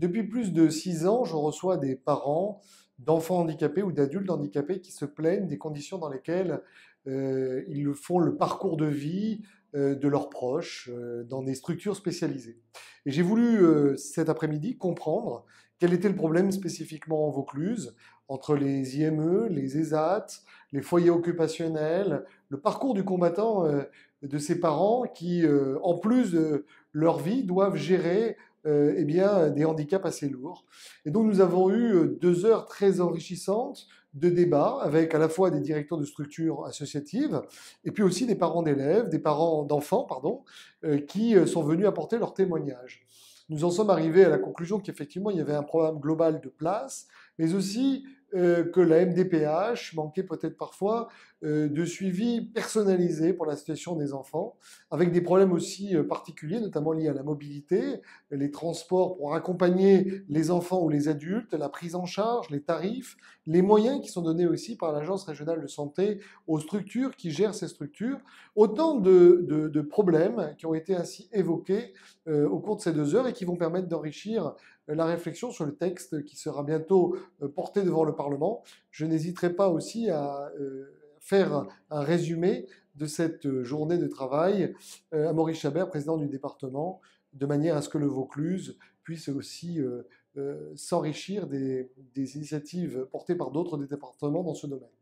Depuis plus de 6 ans, je reçois des parents d'enfants handicapés ou d'adultes handicapés qui se plaignent des conditions dans lesquelles ils font le parcours de vie de leurs proches dans des structures spécialisées. Et j'ai voulu cet après-midi comprendre quel était le problème spécifiquement en Vaucluse entre les IME, les ESAT, les foyers occupationnels, le parcours du combattant de ces parents qui, en plus de leur vie, doivent gérer eh bien, des handicaps assez lourds. Et donc nous avons eu 2 heures très enrichissantes de débats avec à la fois des directeurs de structures associatives et puis aussi des parents d'élèves, des parents d'enfants, pardon, qui sont venus apporter leur témoignage. Nous en sommes arrivés à la conclusion qu'effectivement il y avait un problème global de place, mais aussi que la MDPH manquait peut-être parfois de suivi personnalisé pour la situation des enfants, avec des problèmes aussi particuliers, notamment liés à la mobilité, les transports pour accompagner les enfants ou les adultes, la prise en charge, les tarifs, les moyens qui sont donnés aussi par l'Agence régionale de santé aux structures qui gèrent ces structures. Autant de problèmes qui ont été ainsi évoqués au cours de ces 2 heures et qui vont permettre d'enrichir la réflexion sur le texte qui sera bientôt porté devant le Parlement. Je n'hésiterai pas aussi à faire un résumé de cette journée de travail à Maurice Chabert, président du département, de manière à ce que le Vaucluse puisse aussi s'enrichir des initiatives portées par d'autres départements dans ce domaine.